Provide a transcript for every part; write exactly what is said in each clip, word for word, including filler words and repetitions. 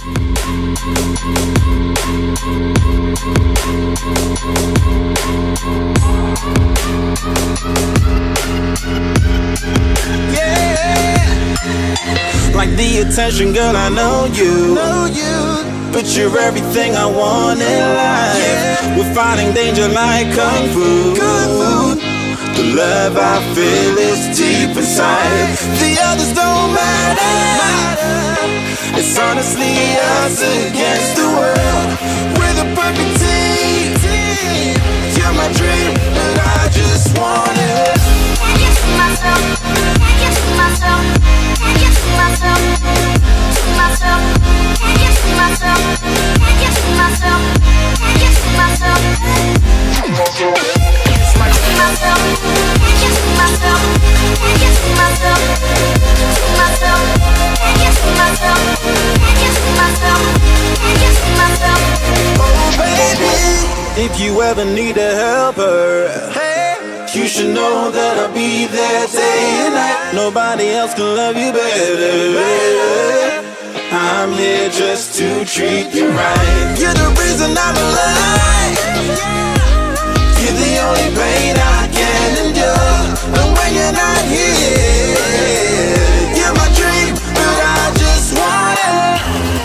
Yeah, like the attention, girl, I know you, know you. But you're everything I want in life. Yeah. We're fighting danger like kung fu. Kung fu. The love I feel is deep inside. The others don't matter. It's honestly us against the world. We're the perfect team. You're my dream, but I just want it. Can't get to myself. Can't get to myself. Can't get to myself. To myself. Can't get to myself. Can't get to myself. Can't get to myself. To myself. Can't get to myself. Can't get to myself. Can't get to myself. To myself. Can't get to myself. Can't get to myself. Can't get to myself. Oh baby, if you ever need a helper, hey, you should know that I'll be there day and night. Nobody else can love you better. I'm here just to treat you right. You're the reason I'm alive. You're the only pain I can endure. And when you're not here, you're my dream, but I just want it.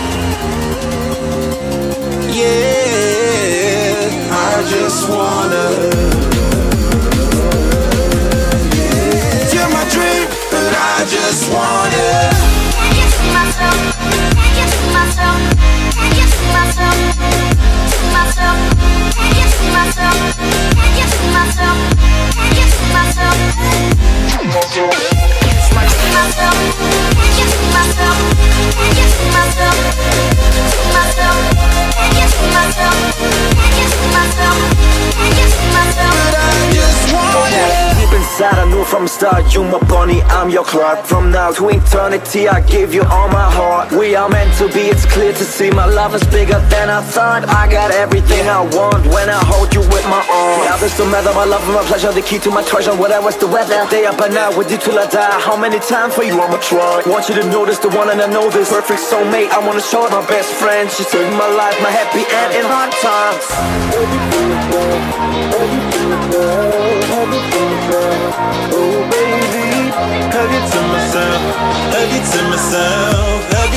Yeah, I just wanna. You're my dream, but I just want it. Can't get to myself. Can't get to myself. Can't get to myself. To myself. Can't get to myself. Can't get to myself. Can't get to myself. To myself. To myself. Can't get to myself. Can't get to myself. To myself. Can't get to myself. Can't get to myself. Can't get to myself. But I just want it. Deep inside I knew from the start, you my bunny, I'm your Clark. From now to eternity I give you all my heart. We are meant to be, it's clear to see. My love is bigger than I thought. I got everything I want when I hold you with my arms. Yeah, this don't matter, my love and my pleasure, the key to my treasure. Whatever's the weather, day up and out with you till I die. How many times for you I'ma try? Want you to notice the one and I know this perfect soulmate. I wanna show it my best friend. She saved my life, my happy end in hard times. Oh baby, hug it to myself, hug it to myself, hug